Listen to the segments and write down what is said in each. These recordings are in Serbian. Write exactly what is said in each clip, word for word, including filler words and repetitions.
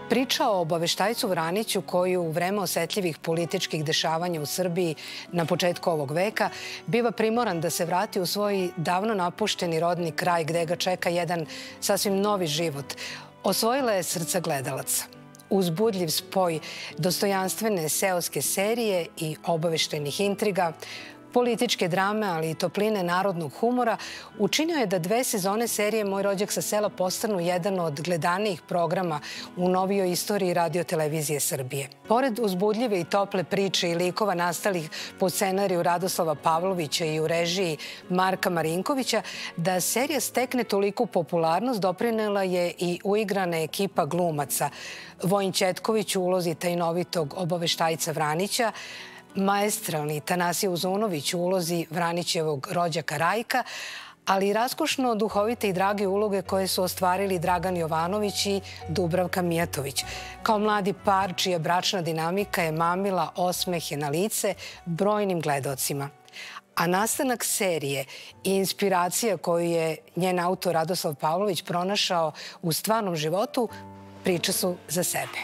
Priča o obaveštajcu Vraniću koji u vreme osetljivih političkih dešavanja u Srbiji na početku ovog veka biva primoran da se vrati u svoj davno napušteni rodni kraj gde ga čeka jedan sasvim novi život, osvojila je srca gledalaca. Uzbudljiv spoj dostojanstvene seoske serije i obaveštajnih intriga, političke drame, ali i topline narodnog humora, učinio je da dve sezone serije Moj rođak sa sela postanu jedan od gledanijih programa u novijoj istoriji radio-televizije Srbije. Pored uzbudljive i tople priče i likova nastalih po scenariju Radoslava Pavlovića i u režiji Marka Marinkovića, da serija stekne toliku popularnost doprinela je i uigrana ekipa glumaca. Vojin Ćetković u ulozi tajnovitog obaveštajca Vranića, maestralni Tanasije Uzunović u ulozi Vranićevog rođaka Rajka, ali i raskošno duhovite i drage uloge koje su ostvarili Dragan Jovanović i Dubravka Mijatović. Kao mladi par čija bračna dinamika je mamila osmehe na lice brojnim gledaocima. A nastanak serije i inspiracija koju je njen autor Radoslav Pavlović pronašao u stvarnom životu priče su za sebe.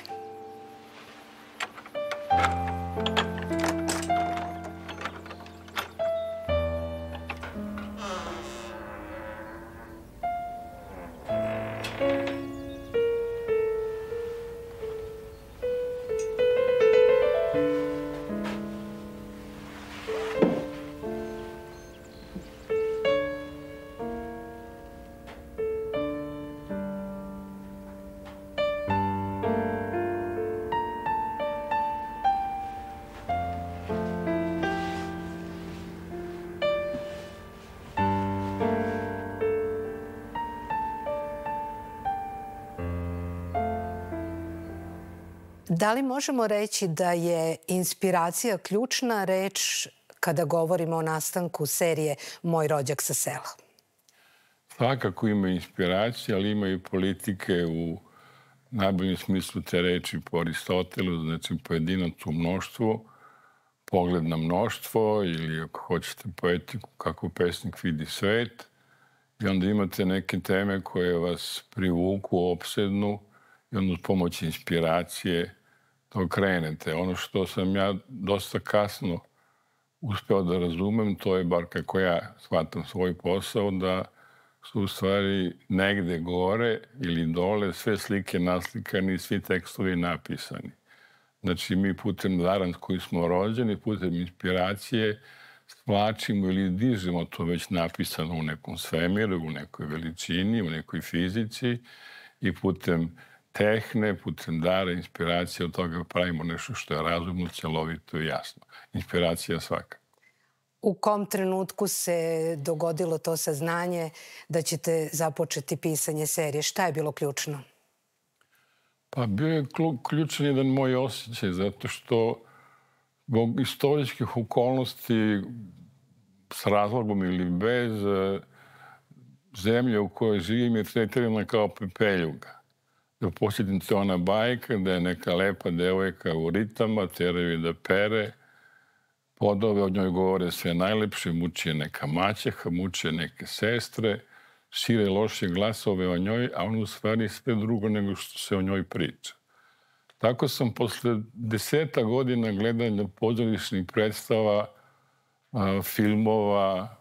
Da li možemo reći da je inspiracija ključna reč kada govorimo o nastanku serije Moj rođak sa sela? Svakako ima inspiracija, ali ima i politike u najboljem smislu te reči po Aristotelu, znači pojedinac u mnoštvu, pogled na mnoštvo ili ako hoćete poetiku kako pesnik vidi svet. I onda imate neke teme koje vas privuku, opsednu i onda uz pomoć inspiracije to krenete. Ono što sam ja dosta kasno uspeo da razumem, to je, bar kako ja shvatam svoj posao, da su u stvari negde gore ili dole sve slike naslikani i svi tekstovi napisani. Znači, mi putem daran koji smo rođeni, putem inspiracije, svlačimo ili dižemo to već napisano u nekom svemiru, u nekoj veličini, u nekoj fizici i putem tehne, putem dara, inspiracije, od toga pravimo nešto što je razumno, celovito i jasno. Inspiracija svaka. U kom trenutku se dogodilo to saznanje da ćete započeti pisanje serije? Šta je bilo ključno? Pa bio je ključan jedan moj osjećaj, zato što zbog istorijskih okolnosti s razlogom ili bez, zemlja u kojoj živim je tretirana kao pepeljuga. Da posjetite ona bajka da je neka lepa devojka u ritama, teraju je da pere, podove od njoj govore sve najlepše, muči je neka maćeha, muči je neke sestre, šire loše glasove o njoj, a on u stvari sve drugo nego što se o njoj priča. Tako sam posle deseta godina gledanja pozorišnih predstava, filmova,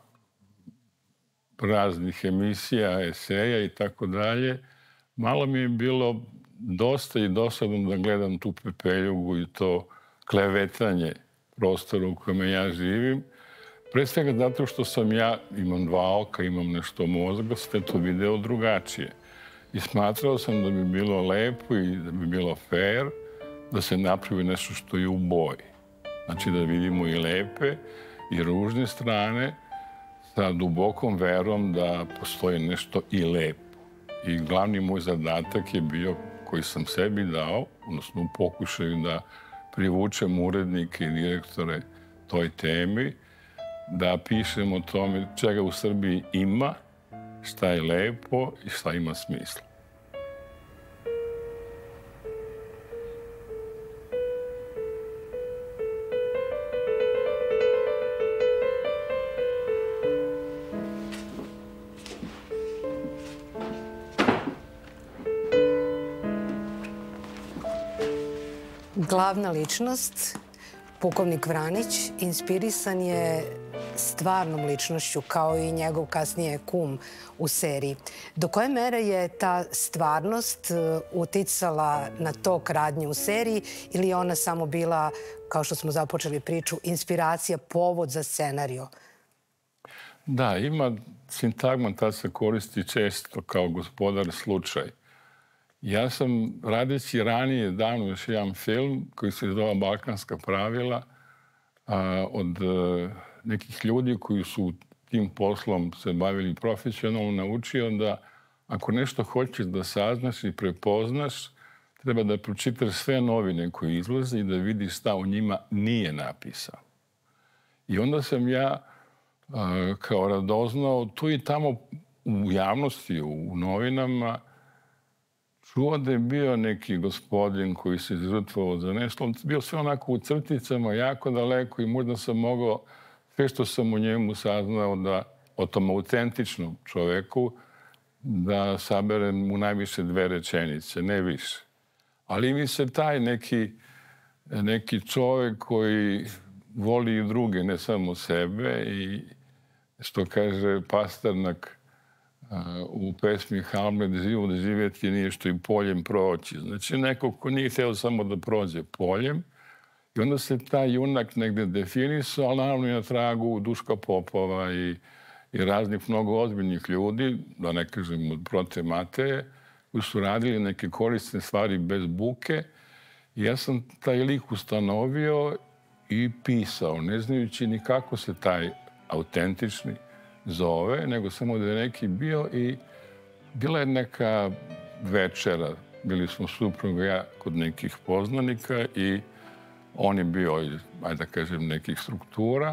raznih emisija, eseja i tako dalje, malo mi je bilo dosta i dosadno da gledam tu pepeljugu i to klevetanje prostora u kojem ja živim. Pre svega zato što sam ja, imam dva oka, imam nešto mozga, sve to video drugačije. I smatrao sam da bi bilo lepo i da bi bilo fair da se napravi nešto što je u boji. Znači da vidimo i lepe i ružne strane sa dubokom verom da postoji nešto i lepo. I glavni moj zadatak je bio, koji sam sebi dao, odnosno u pokušaju da privučem urednike i direktore toj temi, da pišem o tome čega u Srbiji ima, šta je lepo i šta ima smisla. Glavna ličnost, pukovnik Vranić, inspirisan je stvarnom ličnošću, kao i njegov kasnije kum u seriji. Do koje mere je ta stvarnost uticala na tok radnje u seriji ili je ona samo bila, kao što smo započeli priču, inspiracija, povod za scenario? Da, ima sintagma, ta se koristi često kao gospodar slučaj. Ja sam, radeći ranije davno još jedan film koji se zove Balkanska pravila, od nekih ljudi koji su tim poslom se bavili profesionalno, naučio da ako nešto hoćeš da saznaš i prepoznaš, treba da pročitaš sve novine koje izlaze i da vidiš šta u njima nije napisao. I onda sam ja kao radoznao tu i tamo u javnosti, u novinama, čuo da je bio neki gospodin koji se žrtvovao za nešto. Bio sve onako u crticama, jako daleko i možda sam mogao sve što sam u njemu saznao da o tom autentičnom čoveku da saberem u najviše dve rečenice, ne više. Ali mi se taj neki, neki čovek koji voli i druge, ne samo sebe i što kaže Pasternak u pesmi Hamlet, život živjeti nije što i poljem proći. Znači, neko ko nije hteo samo da prođe poljem i onda se taj junak negde definisao, ali naravno i na tragu Duška Popova i, i raznih mnogo ozbiljnih ljudi, da ne kažem od Prote Mateje, koji su radili neke korisne stvari bez buke. I ja sam taj lik ustanovio i pisao, ne znajući ni kako se taj autentični zove, nego samo da je neki bio i bila je neka večera. Bili smo supruga ja kod nekih poznanika i on je bio, ajde da kažem, nekih struktura.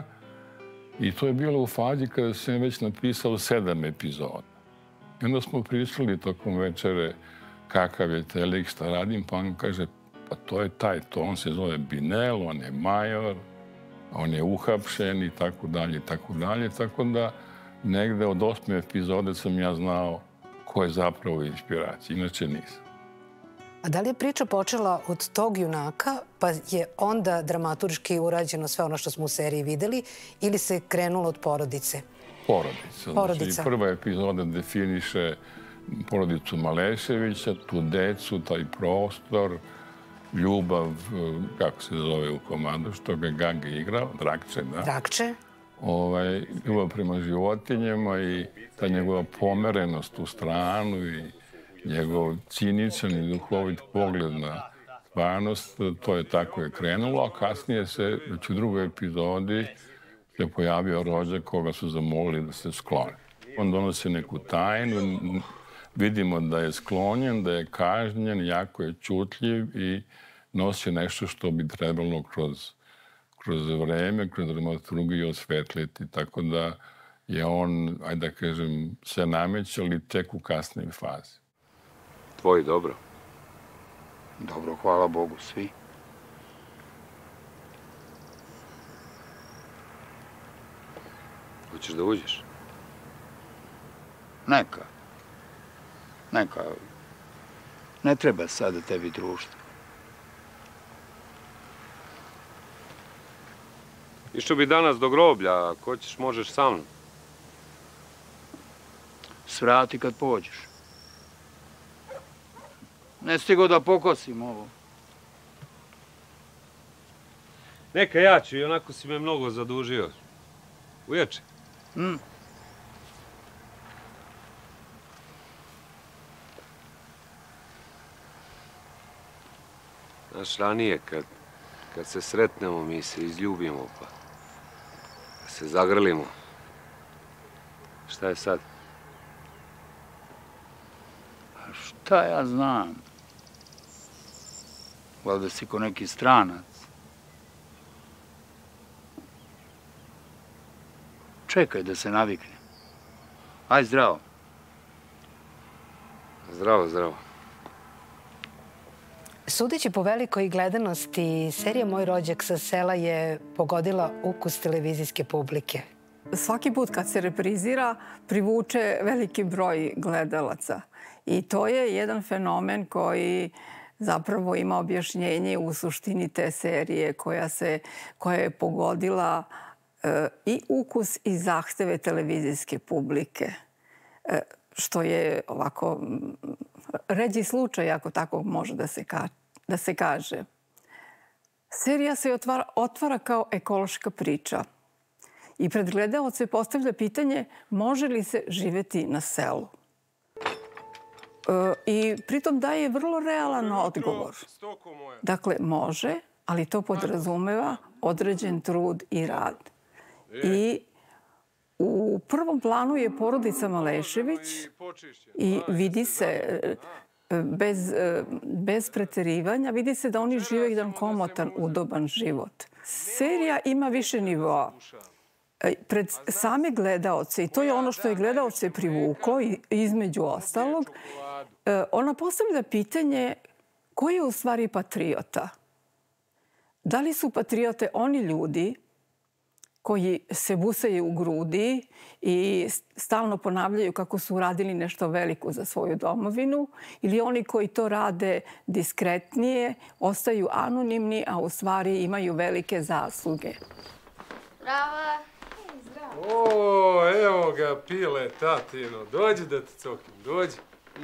I to je bilo u fazi kada sam već napisao sedam epizoda. I onda smo pričali tokom večere kakav je taj lik, šta radim, pa on kaže, pa to je taj, to on se zove Binel, on je major, on je uhapšen i tako dalje, i tako dalje. Tako da negde od osme epizode sam ja znao ko je zapravo inspiracija, inače nisam. A da li je priča počela od tog junaka, pa je onda dramaturški urađeno sve ono što smo u seriji videli, ili se krenulo od porodice? Porodica. Porodica. Znači, prva epizoda definiše porodicu Maleševića, tu decu, taj prostor, ljubav, kako se zove u komandu, što ga Gagi igrao, Drakče, da? Drakče. Ovaj, ljubav prema životinjama i ta njegova pomerenost u stranu i njegov ciničan i duhovit pogled na stvarnost, to je tako je krenulo, a kasnije se, već u drugoj epizodi, se pojavio rođak koga su zamolili da se skloni. On donosi neku tajnu, vidimo da je sklonjen, da je kažnjen, jako je čutljiv i nosi nešto što bi trebalo kroz, kroz vreme, kroz dramaturgiju osvetliti. Tako da je on, ajde da kažem, se nameće, ali tek u kasnoj fazi. Tvoji dobro? Dobro, hvala Bogu, svi. Hoćeš da uđeš? Neka. Neka. Ne treba sada tebi društvo. Išao bi danas do groblja, ako hoćeš možeš sa mnom. Svrati kad pođeš. Ne stigo da pokosim ovo. Neka ja ću, i onako si me mnogo zadužio. Uječe. Mm. Znaš, ranije, kad, kad se sretnemo, mi se izljubimo, pa se zagrlimo. Šta je sad? A šta ja znam? Valjda si ko neki stranac. Čekaj da se navikne. Aj, zdravo. Zdravo, zdravo. Sudeći po velikoj gledanosti, serija Moj rođak sa sela je pogodila ukus televizijske publike. Svaki put kad se reprizira, privuče veliki broj gledalaca. I to je jedan fenomen koji zapravo ima objašnjenje u suštini te serije koja, se, koja je pogodila e, i ukus i zahteve televizijske publike. E, što je ovako ređi slučaj, ako tako može da se, ka, da se kaže. Serija se otvara, otvara kao ekološka priča i pred gledaoce postavlja pitanje može li se živeti na selu. E, I pritom daje vrlo realan odgovor. Dakle, može, ali to podrazumeva određen trud i rad. I u prvom planu je porodica Malešević i vidi se, bez, bez preterivanja, vidi se da oni žive jedan komotan, udoban život. Serija ima više nivoa. Pred same gledaoce, i to je ono što je gledaoce privuklo, između ostalog, ona postavlja pitanje ko je u stvari patriota? Da li su patriote oni ljudi koji se busaju u grudi i stalno ponavljaju kako su uradili nešto veliko za svoju domovinu, ili oni koji to rade diskretnije, ostaju anonimni, a u stvari imaju velike zasluge? Bravo! O, evo ga, Pile, tatino. Dođi da te cokim, dođi.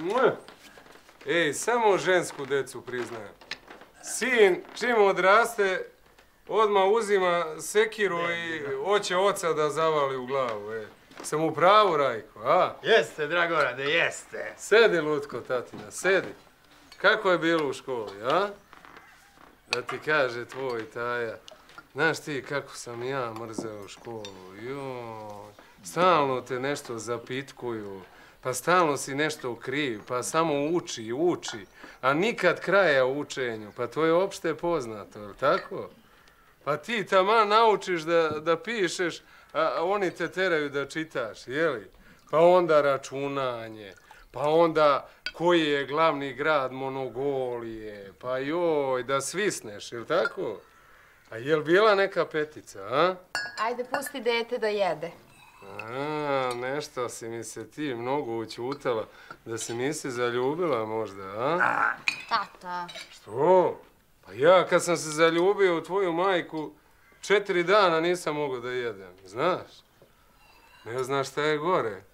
Ej, samo žensku decu priznajem. Sin, čim odraste, odmah uzima sekiru i hoće oca da zavali u glavu. E. Sam u pravu, Rajko, a? Jeste, Dragorade, jeste. Sedi, Lutko, tatina, sedi. Kako je bilo u školi, a? Da ti kaže tvoj Taja. Znaš ti kako sam ja mrzeo školu, joj. Stalno te nešto zapitkuju, pa stalno si nešto kriv, pa samo uči, uči, a nikad kraja u učenju. Pa to je opšte poznato, je li tako? Pa ti taman naučiš da, da pišeš, a oni te teraju da čitaš, jeli? Pa onda računanje, pa onda koji je glavni grad Monogolije, pa joj, da svisneš, je li tako? A je li bila neka petica, a? Ajde, pusti dete da jede. A, nešto si mi se ti mnogo učutala, da se nisi zaljubila možda, a? Tata. Što? Pa ja kad sam se zaljubio u tvoju majku, četiri dana nisam mogao da jedem, znaš? Ne znaš šta je gore.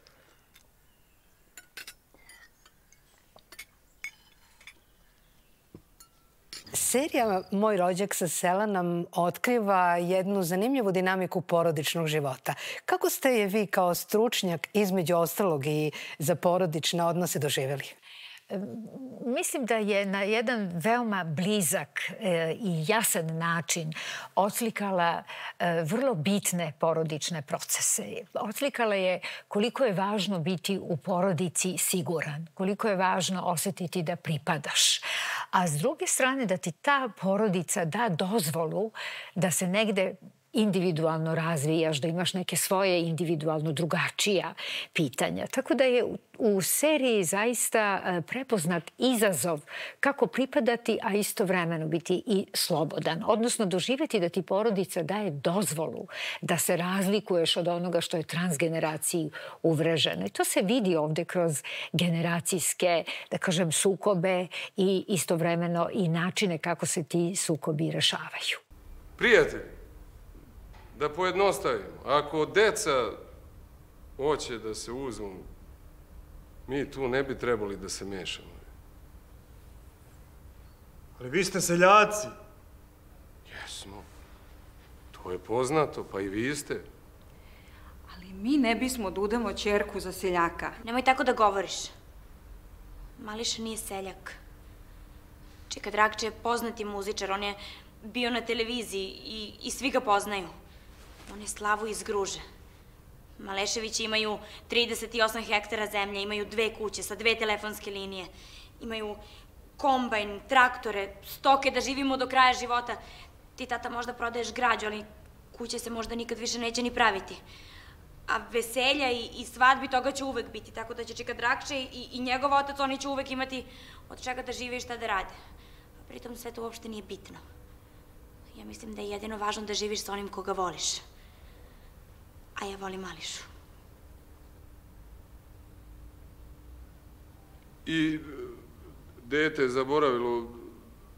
Serija Moj rođak sa sela nam otkriva jednu zanimljivu dinamiku porodičnog života. Kako ste je vi kao stručnjak između ostalog i za porodične odnose doživjeli? Mislim da je na jedan veoma blizak i jasan način odslikala vrlo bitne porodične procese. Odslikala je koliko je važno biti u porodici siguran, koliko je važno osjetiti da pripadaš. A s druge strane da ti ta porodica da dozvolu da se negde individualno razvijaš, da imaš neke svoje individualno drugačija pitanja. Tako da je u seriji zaista prepoznat izazov kako pripadati, a istovremeno biti i slobodan. Odnosno doživjeti da ti porodica daje dozvolu da se razlikuješ od onoga što je transgeneraciji uvreženo. I to se vidi ovdje kroz generacijske, da kažem, sukobe i istovremeno i načine kako se ti sukobi rešavaju. Prijatelji, da pojednostavimo, ako deca hoće da se uzmu, mi tu ne bi trebali da se mešamo. Ali vi ste seljaci. Jesmo. To je poznato, pa i vi ste. Ali mi ne bismo da udamo ćerku za seljaka. Nemoj tako da govoriš. Mališa nije seljak. Čika Dragče je poznati muzičar, on je bio na televiziji i, i svi ga poznaju. On je Slavu iz Gruže. Maleševići imaju trideset osam hektara zemlje, imaju dve kuće sa dve telefonske linije, imaju kombajn, traktore, stoke da živimo do kraja života. Ti, tata, možda prodaješ građu, ali kuće se možda nikad više neće ni praviti. A veselja i, i svadbi toga će uvek biti, tako da će Čika Dragče i, i njegov otac, oni će uvek imati od čega da žive i šta da rade. A pritom sve to uopšte nije bitno. Ja mislim da je jedino važno da živiš sa onim koga voliš. A ja volim Mališu. I dete je zaboravilo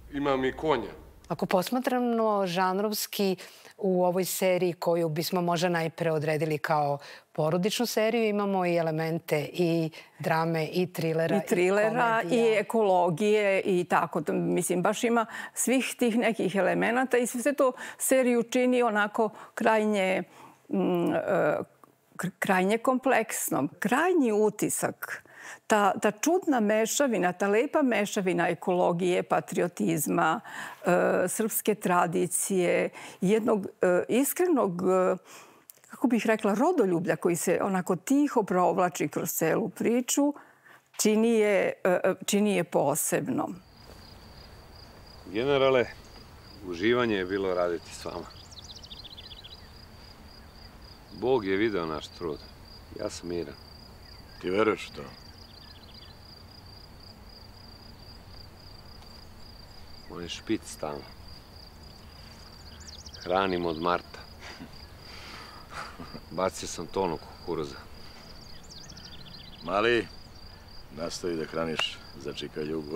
imam i konja. Ako posmatramo žanrovski u ovoj seriji koju bismo možda najpre odredili kao porodičnu seriju, imamo i elemente i drame, i trilera, i trilera, i, i ekologije i tako. Mislim, baš ima svih tih nekih elemenata i sve to seriju čini onako krajnje, mm, krajnje kompleksnom. Krajnji utisak, Ta, ta čudna mešavina, ta lepa mešavina ekologije, patriotizma, e, srpske tradicije, jednog e, iskrenog, e, kako bih rekla, rodoljublja koji se onako tiho provlači kroz celu priču, čini je, e, čini je posebno. Generale, uživanje je bilo raditi s vama. Bog je video naš trud. Ja sam miran. Ti veruješ to? On je špic stalno. Hranim od marta. Bacio sam tonu kukuruza. Mali, nastavi da hraniš za čika ljubu.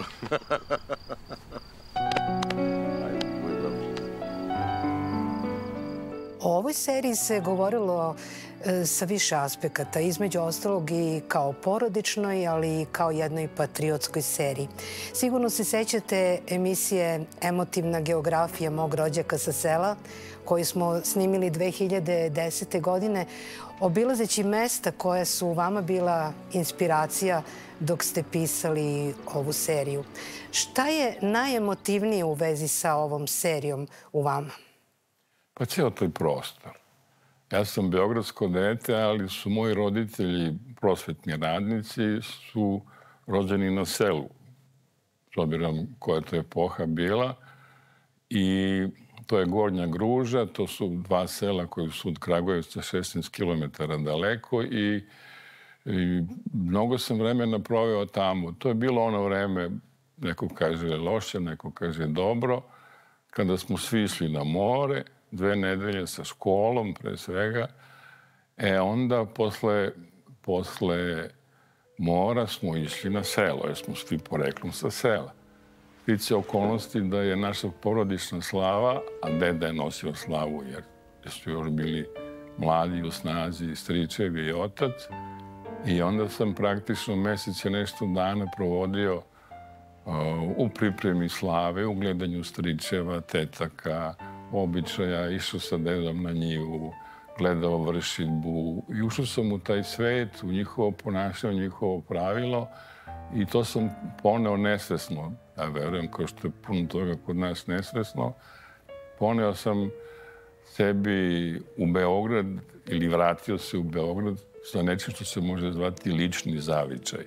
O ovoj seriji se govorilo e, sa više aspekata, između ostalog i kao porodičnoj, ali i kao jednoj patriotskoj seriji. Sigurno se sećate emisije Emotivna geografija mog rođaka sa sela, koju smo snimili dve hiljade desete. godine, obilazeći mesta koja su vama bila inspiracija dok ste pisali ovu seriju. Šta je najemotivnije u vezi sa ovom serijom u vama? Pa cijel taj prostor. Ja sam beogradsko dete, ali su moji roditelji, prosvetni radnici, su rođeni na selu. S obzirom koja to epoha bila. I to je Gornja Gruža, to su dva sela koji su od Kragujevca šesnaest kilometara daleko i, i mnogo sam vremena proveo tamo. To je bilo ono vreme, neko kaže loše, neko kaže dobro, kada smo svi išli na more, dve nedelje sa školom, pre svega. E onda, posle, posle mora smo išli na selo, jer smo svi poreklom sa sela. Stice okolnosti da je naša porodična slava, a deda je nosio slavu, jer su još bili mladi u snazi, stričevi i otac. I onda sam praktično mesec i nešto dana provodio uh, u pripremi slave, u gledanju stričeva, tetaka, običaja, išao sa dedom na njivu, gledao vršidbu i ušao sam u taj svet, u njihovo ponašanje, u njihovo pravilo i to sam poneo nesvesno. Ja verujem, kao što je puno toga kod nas nesvesno. Poneo sam sebi u Beograd ili vratio se u Beograd sa nečim što se može zvati lični zavičaj.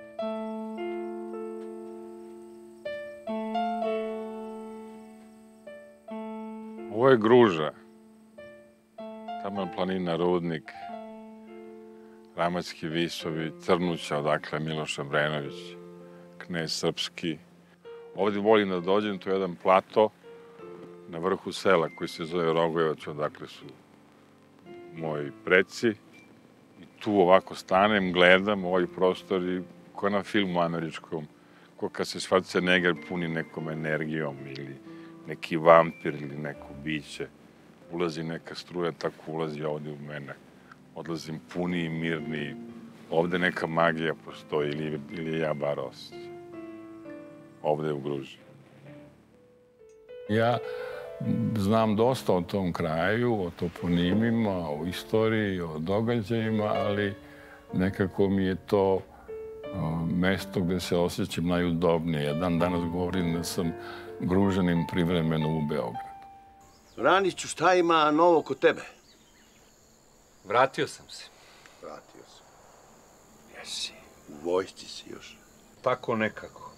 Ovo je Gruža, Taman planina, Rudnik, Ramatski visovi, Crnuća, odakle Miloš Obrenović, Knez Srpski. Ovdje volim da dođem, to je jedan plato na vrhu sela koji se zove Rogojevac, odakle su moji preci. I tu ovako stanem, gledam ovaj prostor i ko na filmu američkom, ko kad se Schwarzenegger puni nekom energijom ili neki vampir ili neko biće, ulazi neka struja, tako ulazi ovdje u mene. Odlazim puniji, mirniji. Ovdje neka magija postoji ili, ili ja bar osjećam. Ovdje u Gruži. Ja znam dosta o tom kraju, o toponimima, o istoriji, o događajima, ali nekako mi je to mesto gde se osjećam najudobnije. Ja dan danas govorim da sam Gružanin privremeno u Beogradu. Raniću, šta ima novo kod tebe? Vratio sam se. Vratio sam. Jesi, u vojsci si još. Tako nekako.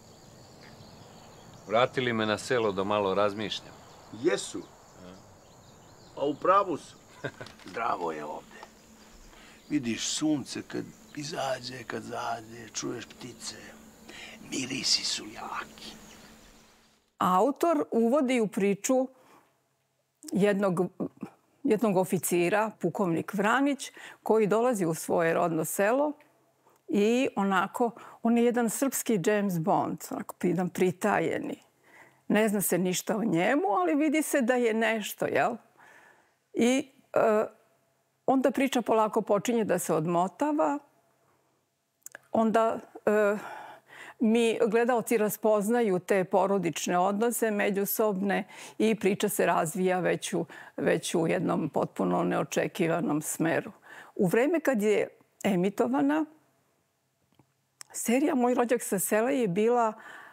Vratili me na selo da malo razmišljam. Jesu. A u pravu su. Zdravo je ovde. Vidiš sunce kad izađe, kad zade, čuješ ptice. Mirisi su jaki. Autor uvodi u priču jednog, jednog oficira, pukovnik Vranić, koji dolazi u svoje rodno selo i onako, on je jedan srpski James Bond, onako jedan pritajeni. Ne zna se ništa o njemu, ali vidi se da je nešto, jel? I onda priča polako počinje da se odmotava. Onda mi gledaoci raspoznaju te porodične odnose međusobne i priča se razvija već u jednom potpuno neočekivanom smeru. U vreme kad je emitovana, serija Moj rođak sa sela je bila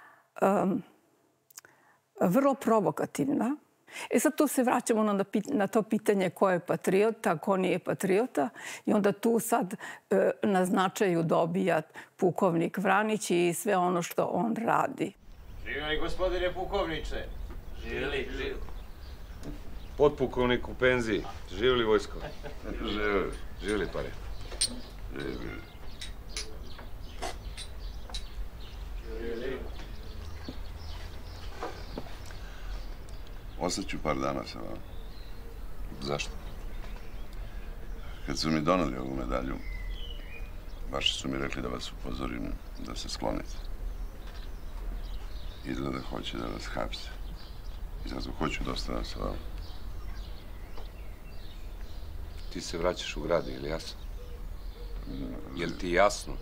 vrlo provokativna. E sad tu se vraćamo na to pitanje ko je patriota, ko nije patriota i onda tu sad na značaju dobija pukovnik Vranić i sve ono što on radi. Živjeli, gospodine pukovniče. Živjeli. Potpukovnik u penziji. Živjeli, vojsko. Živjeli. Živjeli, pare. Živjeli. Živjeli. Ostaću par dana sa vama. Zašto? Kad su mi donali ovu medalju, baš su mi rekli da vas upozorim da se sklonite. Izgleda hoće da vas hapse. I zato hoću da ostanem sa vama. Ti se vraćaš u grad, je li jasno? Je li ti jasno?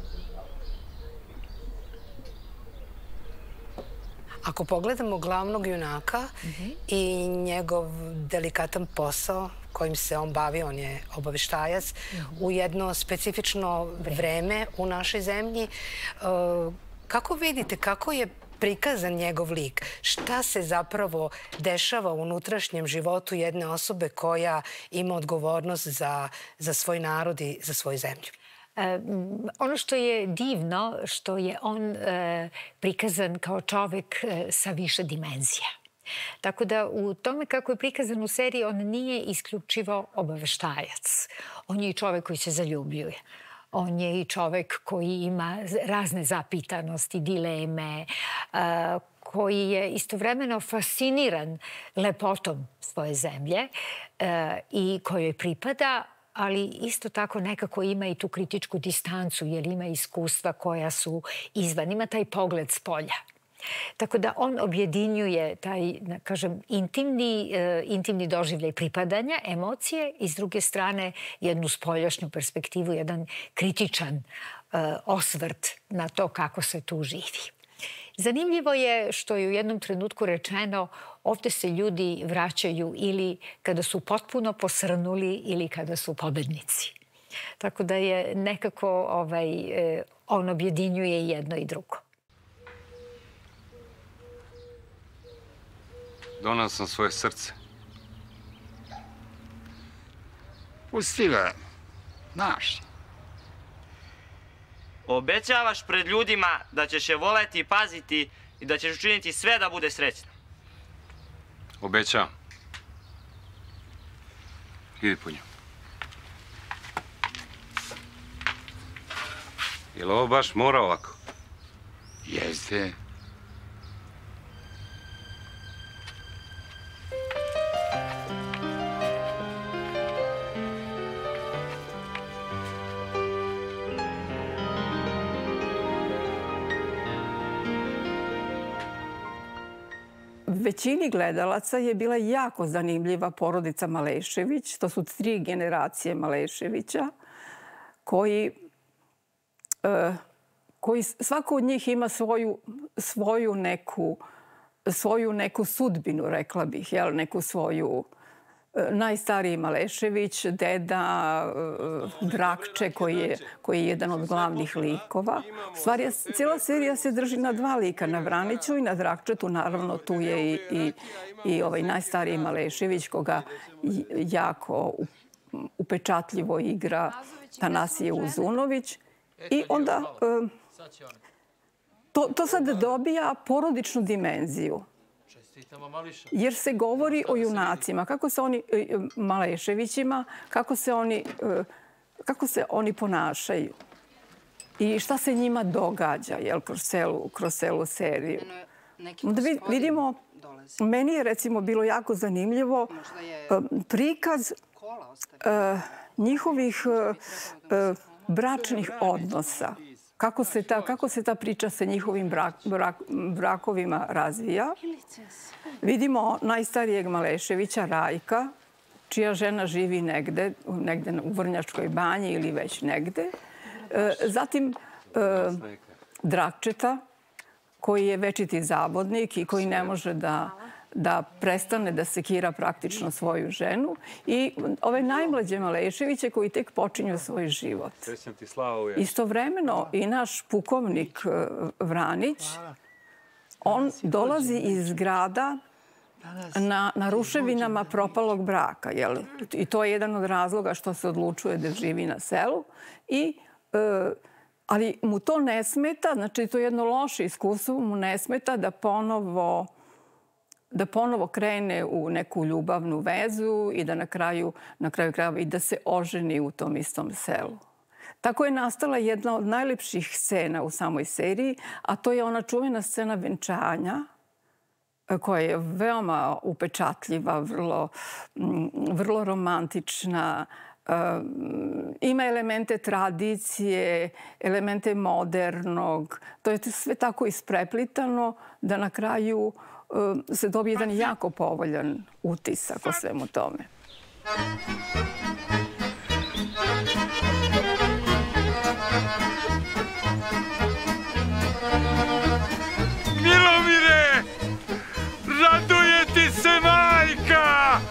Ako pogledamo glavnog junaka i njegov delikatan posao kojim se on bavi, on je obaveštajac, u jedno specifično vreme u našoj zemlji, kako vidite, kako je prikazan njegov lik? Šta se zapravo dešava u unutrašnjem životu jedne osobe koja ima odgovornost za svoj narod i za svoju zemlju? Ono što je divno, što je on prikazan kao čovek sa više dimenzija. Tako da u tome kako je prikazan u seriji, on nije isključivo obaveštajac. On je i čovek koji se zaljubljuje. On je i čovek koji ima razne zapitanosti, dileme, koji je istovremeno fasciniran lepotom svoje zemlje i kojoj pripada, ali isto tako nekako ima i tu kritičku distancu, jer ima iskustva koja su izvan. Ima taj pogled s polja. Tako da on objedinjuje taj, kažem, intimni, intimni doživljaj pripadanja, emocije i s druge strane jednu spoljašnju perspektivu, jedan kritičan osvrt na to kako se tu živi. Zanimljivo je što je u jednom trenutku rečeno ovde se ljudi vraćaju ili kada su potpuno posrnuli ili kada su pobednici. Tako da je nekako on objedinjuje jedno i drugo. Donao sam svoje srce. Pusti ga, znaš. Obećavaš pred ljudima da ćeš je voleti i paziti i da ćeš učiniti sve da bude srećna. Obećavam. Idi po nju. Je li ovo baš mora ovako? Jeste. Većini gledalaca je bila jako zanimljiva porodica Malešević. To su tri generacije Maleševića koji, koji svako od njih ima svoju, svoju, neku, svoju neku sudbinu, rekla bih, jel, neku svoju. Najstariji Malešević, deda Drakče, koji je, koji je jedan od glavnih likova. Stvari, cijela serija se drži na dva lika, na Vraniću i na Drakčetu. Naravno, tu je i, i, i ovaj najstariji Malešević, koga jako upečatljivo igra Tanasije Uzunović. I onda to, to sad dobija porodičnu dimenziju. Jer se govori o junacima, kako se oni, Maleševićima, kako se oni, kako se oni ponašaju i šta se njima događa, jel, kroz celu, kroz celu seriju. Da vidimo, meni je recimo bilo jako zanimljivo prikaz njihovih bračnih odnosa. kako se ta, kako se ta priča sa njihovim brak, brak, brakovima razvija. Vidimo najstarijeg Maleševića, Rajka, čija žena živi negde, negde u Vrnjačkoj banji ili već negde. Zatim Drakčeta, koji je večiti zavodnik i koji ne može da, da prestane da sekira praktično svoju ženu. I ove najmlađe Maleševiće koji tek počinju svoj život. Istovremeno i naš pukovnik Vranić, on dolazi iz grada na, na ruševinama propalog braka. Jel? I to je jedan od razloga što se odlučuje da živi na selu. I e, ali mu to ne smeta, znači to je jedno loše iskustvo, mu ne smeta da ponovo, da ponovo krene u neku ljubavnu vezu i da na kraju, na kraju krajeva i da se oženi u tom istom selu. Tako je nastala jedna od najlepših scena u samoj seriji, a to je ona čuvena scena venčanja, koja je veoma upečatljiva, vrlo, vrlo romantična. Ima elemente tradicije, elemente modernog. To je sve tako ispreplitano da na kraju se dobije jedan jako povoljan utisak o svemu tome. Milomire, raduje ti se majka!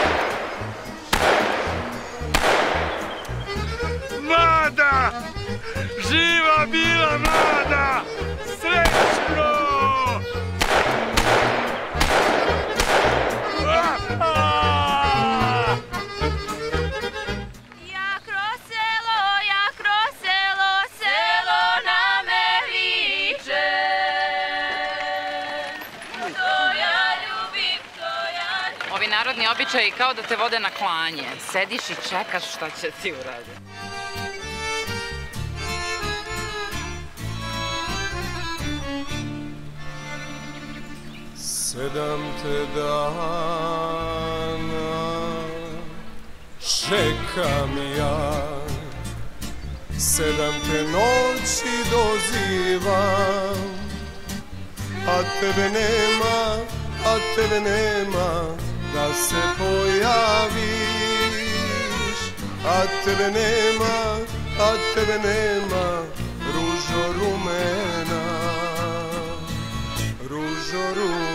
Mlada! Živa bila mlada! Srećno! Ja kroz selo, ja kroz selo, selo na me viče. To ja ljubim, to ja ljubim. Ovi narodni običaji kao da te vode na klanje. Sediš i čekaš šta će ti uraditi. Sedam te dana čekam ja, sedam te noći dozivam, a tebe nema, a tebe nema da se pojaviš, a tebe nema, a tebe nema, ružo rumena, ružo rumena.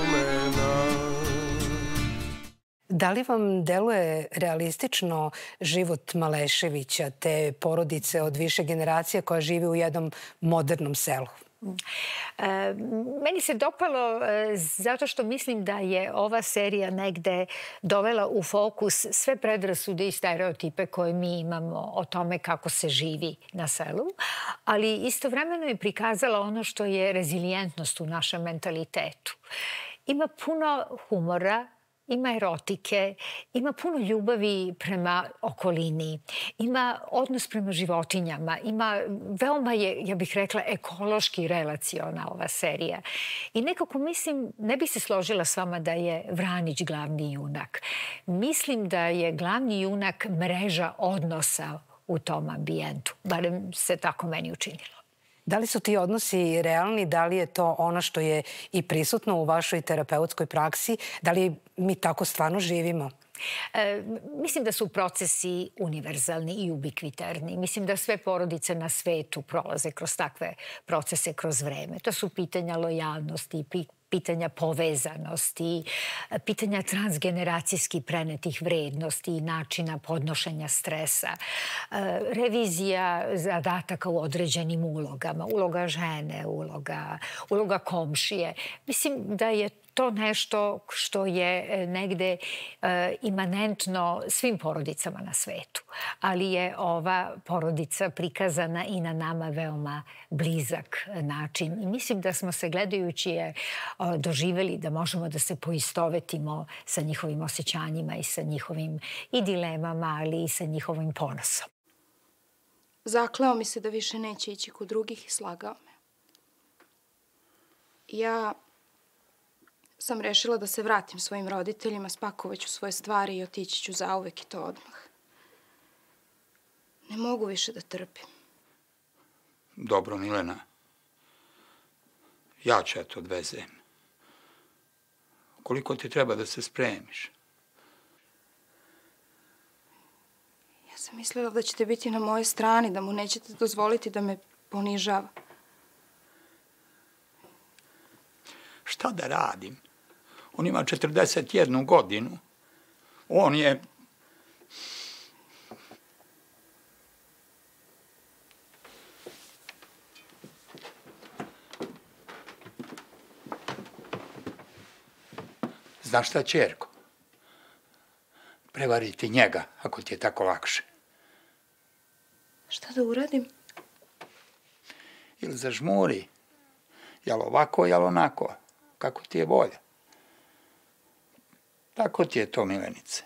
Da li vam deluje realistično život Maleševića, te porodice od više generacija koja živi u jednom modernom selu? E, meni se dopalo e, zato što mislim da je ova serija negde dovela u fokus sve predrasude i stereotipe koje mi imamo o tome kako se živi na selu, ali istovremeno je prikazala ono što je rezilijentnost u našem mentalitetu. Ima puno humora, ima erotike, ima puno ljubavi prema okolini, ima odnos prema životinjama, ima, veoma je, ja bih rekla, ekološki relaciona ova serija. I nekako mislim, ne bih se složila s vama da je Vranić glavni junak. Mislim da je glavni junak mreža odnosa u tom ambijentu. Barem se tako meni učinilo. Da li su ti odnosi realni? Da li je to ono što je i prisutno u vašoj terapeutskoj praksi? Da li mi tako stvarno živimo? E, mislim da su procesi univerzalni i ubikviterni. Mislim da sve porodice na svetu prolaze kroz takve procese kroz vreme. To su pitanja lojalnosti, pitanja povezanosti, pitanja transgeneracijski prenetih vrednosti i načina podnošenja stresa, revizija zadataka u određenim ulogama, uloga žene, uloga, uloga komšije. Mislim da je to nešto što je negde e, imanentno svim porodicama na svetu. Ali je ova porodica prikazana i na nama veoma blizak način. I mislim da smo se gledajući je o, doživeli da možemo da se poistovetimo sa njihovim osjećanjima i sa njihovim i dilemama, ali i sa njihovim ponosom. Zakleo mi se da više neće ići kod drugih i slagao me. Ja sam rešila da se vratim svojim roditeljima, spakovaću svoje stvari i otići ću zauvek i to odmah. Ne mogu više da trpim. Dobro, Milena. Ja ću ja te odvezem. Koliko ti treba da se spremiš? Ja sam mislila da ćete biti na mojoj strani, da mu nećete dozvoliti da me ponižava. Šta da radim? On ima četrdeset jednu godinu. On je... Znaš šta, ćerko? Prevariti njega, ako ti je tako lakše. Šta da uradim? Ili zažmuri. Jel ovako, jel onako. Kako ti je volja. Tako ti je to, Milenice.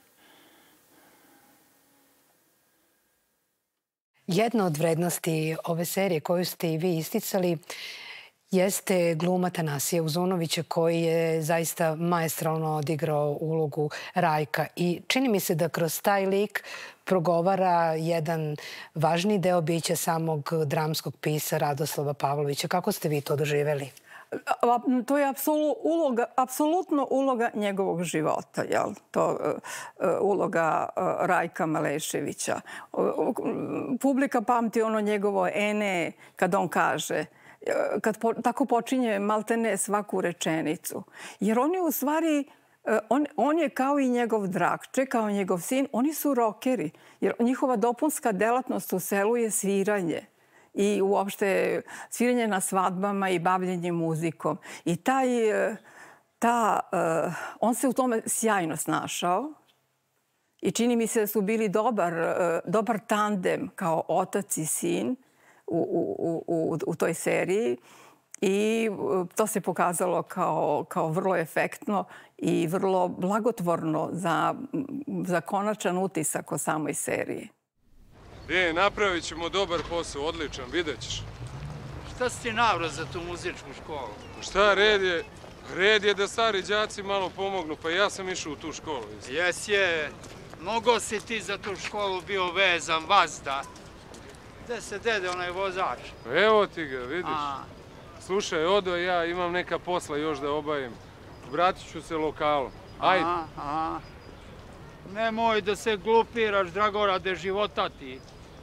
Jedna od vrednosti ove serije koju ste i vi isticali jeste gluma Tanasija Uzunovića koji je zaista maestralno odigrao ulogu Rajka. I čini mi se da kroz taj lik progovara jedan važni deo bića samog dramskog pisa Radoslava Pavlovića. Kako ste vi to doživeli? To je apsolutno uloga njegovog života, jel? To uloga Rajka Maleševića. Publika pamti ono njegovo ene kad on kaže, kad tako počinje maltene svaku rečenicu. Jer on je u stvari, on je kao i njegov Drakče, kao i njegov sin, oni su rokeri. Jer njihova dopunska delatnost u selu je sviranje. I uopšte sviranje na svadbama i bavljenje muzikom. I taj, ta, on se u tome sjajno snašao i čini mi se da su bili dobar, dobar tandem kao otac i sin u, u, u, u toj seriji. I to se pokazalo kao, kao vrlo efektno i vrlo blagotvorno za, za konačan utisak o samoj seriji. E, napravit ćemo dobar posao, odličan, vidjet ćeš. Šta si ti navrao za tu muzičku školu? Šta, red je, red je da stari đaci malo pomognu, pa ja sam išao u tu školu. Jes je, mnogo si ti za tu školu bio vezan, vazda. Gde se dede onaj vozač? Evo ti ga, vidiš. Slušaj, odo ja, imam neka posla još da obavim. Vratit ću se lokalom. Ajde. Aha. Nemoj da se glupiraš, Dragorade, života ti.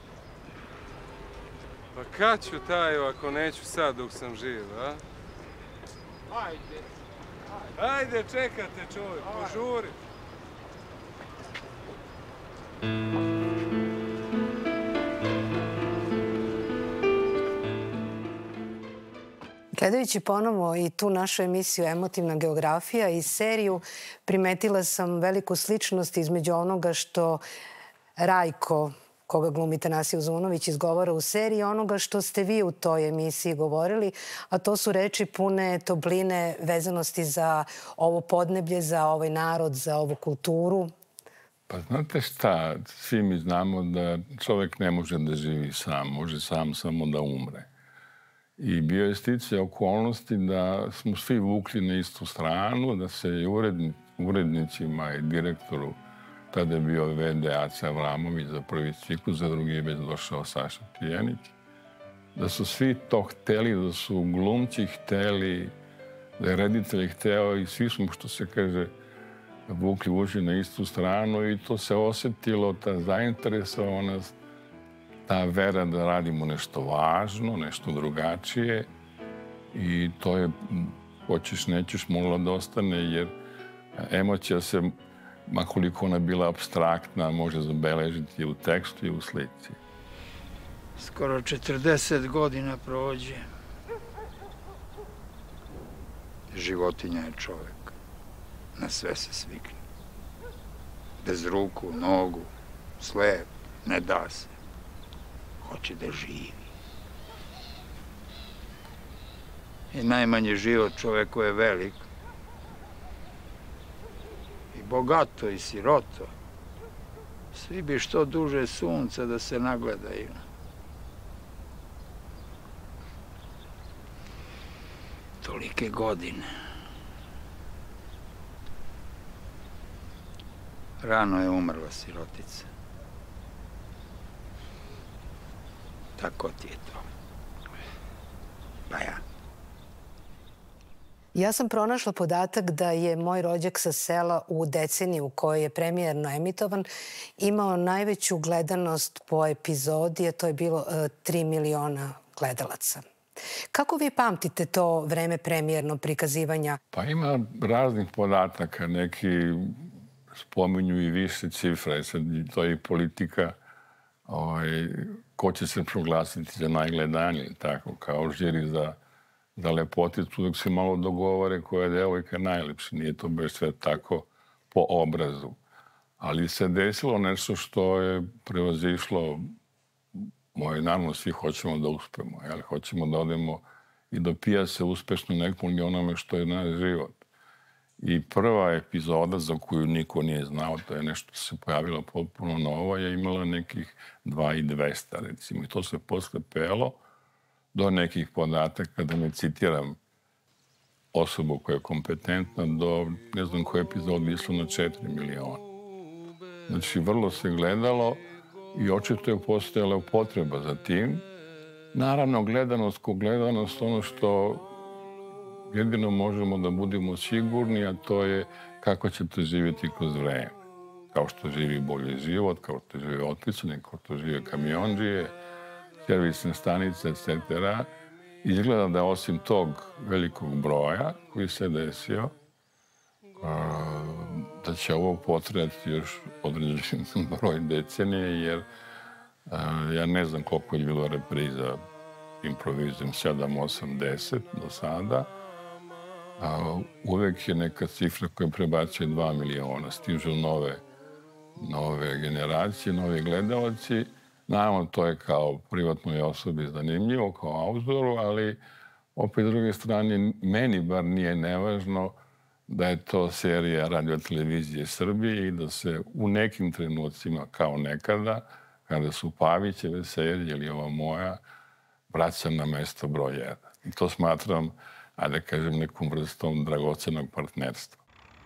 Pa kad ću taju ako neću sad dok sam živ, a? Ajde. Ajde, čekate čovjek, požuri. Gledajući ponovo i tu našu emisiju Emotivna geografija i seriju, primetila sam veliku sličnost između onoga što Rajko, koga glumi Tanasije Uzunović, izgovara u seriji, onoga što ste vi u toj emisiji govorili, a to su reči pune topline, vezanosti za ovo podneblje, za ovaj narod, za ovu kulturu. Pa znate šta, svi mi znamo da čovjek ne može da živi sam, može sam samo da umre. I bio je sticaj okolnosti da smo svi vukli na istu stranu, da se i urednicima i direktoru, tada je bio ve de Aca Avramović za prvi ciklus, za drugi je već došao Saša Tijanić, da su svi to hteli, da su glumci hteli, da je reditelj hteo i svi smo, što se kaže, vukli uši na istu stranu i to se osjetilo, ta zainteresovanost, ta vera da radimo nešto važno, nešto drugačije i to je, hoćeš, nećeš, mogla da ostane jer emocija se, makoliko ona bila apstraktna, može zabeležiti u tekstu i u slici. Skoro četrdeset godina prođe. Životinja je čovek. Na sve se svikne. Bez ruku, nogu, slep, ne da se. Hoće da živi. I najmanji život čoveku je velik. I bogato i siroto. Svi bi što duže sunca da se nagledaju. Tolike godine. Rano je umrla sirotica. Tako ti je to. Pa ja. Ja sam pronašla podatak da je Moj rođak sa sela u deceniji u kojoj je premijerno emitovan imao najveću gledanost po epizodi, a to je bilo tri miliona gledalaca. Kako vi pamtite to vreme premijerno prikazivanja? Pa ima raznih podataka. Neki spominju i više cifre. Sad, to je i politika. Ovaj, ko će se proglasiti za najgledaniji, tako, kao žiri za, za lepoticu, dok se malo dogovore koja je devojka najlepša. Nije to baš sve tako po obrazu. Ali se desilo nešto što je prevazišlo moje, naravno, svi hoćemo da uspemo, ali hoćemo da odemo i do pijase uspešno nekom i onome što je naš život. I prva epizoda za koju niko nije znao, to je nešto se pojavilo potpuno novo, je imala nekih dva i dvesta, recimo. I to se posle pelo do nekih podataka, da ne citiram osobu koja je kompetentna, do ne znam koje epizode išlo na četiri miliona. Znači, vrlo se gledalo i očito je postojala potreba za tim. Naravno, gledanost ko gledanost, ono što jedino možemo da budemo sigurni, a to je kako ćete živjeti kroz vreme. Kao što živi bolji život, kao što žive otpisani, kao što žive kamionđije, servisne stanice, et cetera. Izgleda da osim tog velikog broja koji se desio, da će ovo potrajati još određen broj decenije, jer ja ne znam koliko je bilo repriza, improvizujem sedam, osam, deset do sada. Uvek je neka cifra koja prebačuje dva miliona. Stižu nove, nove generacije, novi gledalci. Naravno, to je kao privatnoj osobi zanimljivo, kao autoru, ali opet s druge strane, meni bar nije nevažno da je to serija Radio-televizije Srbije i da se u nekim trenucima, kao nekada, kada su Pavićeve serije ili ova moja, vraćam na mesto broj jedan. I to smatram, ajde da kažem, nekom vrstom dragocenog partnerstva.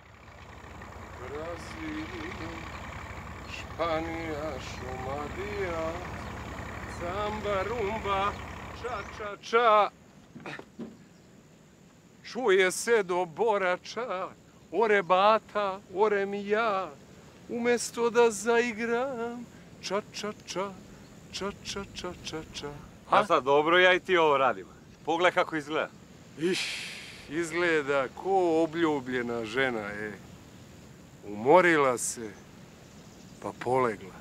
Brazil, Španija, Šumadija, samba, rumba, ča, ča, ča. Čuje se do Borača, ore bata, ore mi ja, umesto da zaigram, ča, ča, ča, ča, ča, ča, ča, ča. A sad, dobro, ja i ti ovo radimo. Pogledaj kako izgleda. Iš, izgleda ko obljubljena žena, je. Umorila se, pa polegla.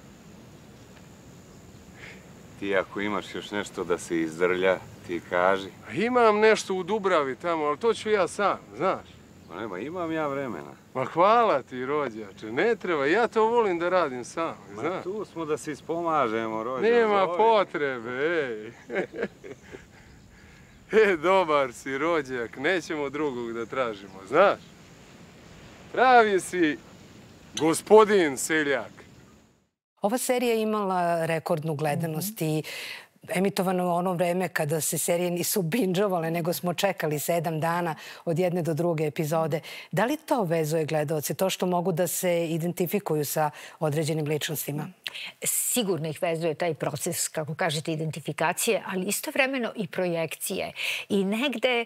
Ti ako imaš još nešto da se izdrlja, ti kaži. Imam nešto u Dubravi tamo, ali to ću ja sam, znaš. Ma nema, imam ja vremena. Ma hvala ti, rođače, ne treba, ja to volim da radim sam, znaš. Ma tu smo da se ispomažemo, rođače. Nema potrebe, ej. E, dobar si, rođak, nećemo drugog da tražimo, znaš. Pravi si gospodin seljak. Ova serija je imala rekordnu gledanost i emitovano u ono vreme kada se serije nisu binđovale, nego smo čekali sedam dana od jedne do druge epizode. Da li to vezuje gledaoce, to što mogu da se identifikuju sa određenim ličnostima? Sigurno ih vezuje taj proces, kako kažete, identifikacije, ali istovremeno i projekcije. I negde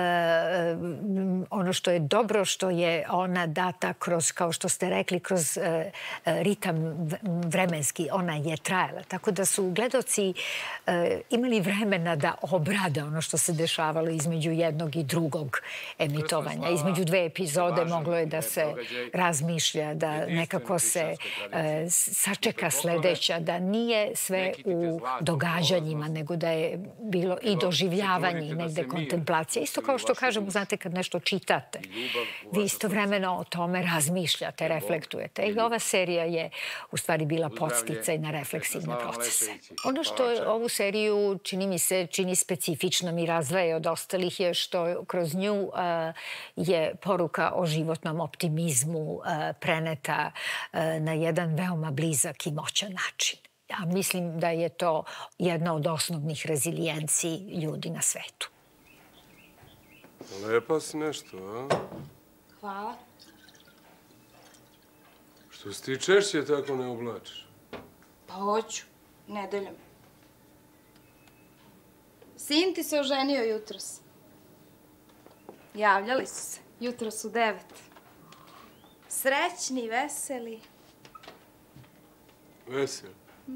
ono što je dobro, što je ona data kroz, kao što ste rekli, kroz ritam vremenski, ona je trajala. Tako da su gledaoci imali vremena da obrade ono što se dešavalo između jednog i drugog emitovanja. Između dve epizode moglo je da se razmišlja, da nekako se sačeka sledeća, da nije sve u događanjima, nego da je bilo i doživljavanje i negde kontemplacija. Isto kao što kažemo, znate, kad nešto čitate, vi istovremeno o tome razmišljate, reflektujete. I ova serija je u stvari bila podsticaj na refleksivne procese. Ono što ovu seriju, čini mi se, čini specifičnom i razdvaja od ostalih je što kroz nju je poruka o životnom optimizmu preneta na jedan veoma blizak i moćan način. Ja mislim da je to jedna od osnovnih rezilijenciji ljudi na svetu. Lepa si nešto, a? Hvala. Što se ti češće tako ne oblačiš? Pa hoću, nedeljom. Sin ti se oženio jutros. Javljali su se. Jutros u devet. Srećni, veseli. Veseli?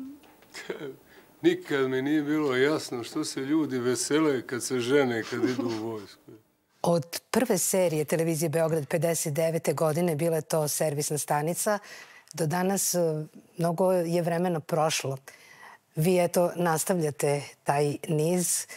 Nikad mi nije bilo jasno što se ljudi vesele kad se žene, kad idu u vojsku. Od prve serije televizije Beograd pedeset devete godine bila je to servisna stanica. Do danas mnogo je vremena prošlo. Vi, eto, nastavljate taj niz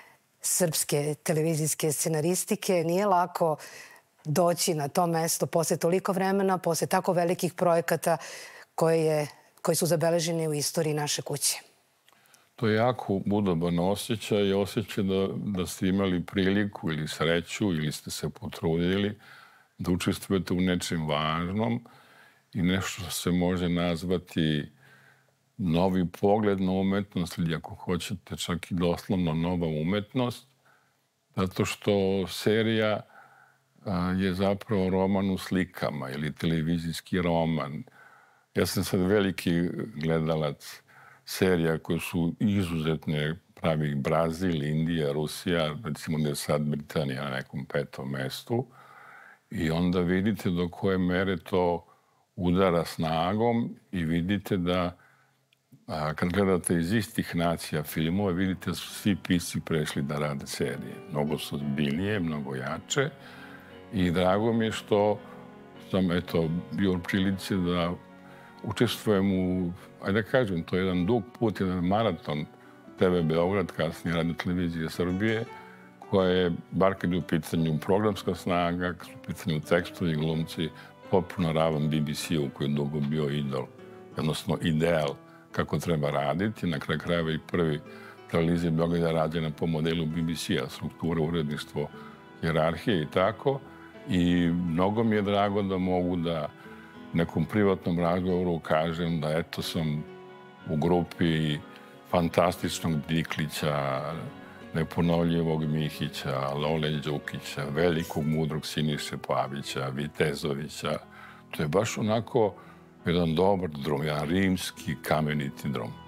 srpske televizijske scenaristike. Nije lako doći na to mesto posle toliko vremena, posle tako velikih projekata koje, je, koji su zabeleženi u istoriji naše kuće. To je jako udoban osjećaj i osjećaj da, da ste imali priliku ili sreću ili ste se potrudili da učestvujete u nečem važnom i nešto što se može nazvati novi pogled na umetnost ili ako hoćete čak i doslovno nova umetnost, zato što serija a, je zapravo roman u slikama ili televizijski roman. Ja sam sad veliki gledalac serija koje su izuzetne, pravi Brazil, Indija, Rusija, recimo da je sad Britanija na nekom petom mestu i onda vidite do koje mere to udara snagom i vidite da a, kad gledate iz istih nacija filmove, vidite da su svi pisci prešli da rade serije. Mnogo su ozbiljnije, mnogo jače i drago mi je što sam eto, bio u prilici da učestvujem u, ajde da kažem, to je jedan dug put, jedan maraton te ve Beograd, kasnije Radio televizije Srbije, koja je, bar kad je u pitanju programska snaga, kad su u pitanju tekstovi i glumci, potpuno ravan be be ce-u koji je dugo bio idol, odnosno ideal kako treba raditi. Na kraju krajeva i prvi televizija Beograda je rađena po modelu be be ce-a, struktura, uredništvo, hijerarhije i tako. I mnogo mi je drago da mogu da nekom privatnom razgovoru kažem da eto sam u grupi fantastičnog Diklića, neponovljivog Mihića, Lole Đukića, velikog mudrog Siniše Pavića, Vitezovića. To je baš onako jedan dobar drum, jedan rimski kameniti drum.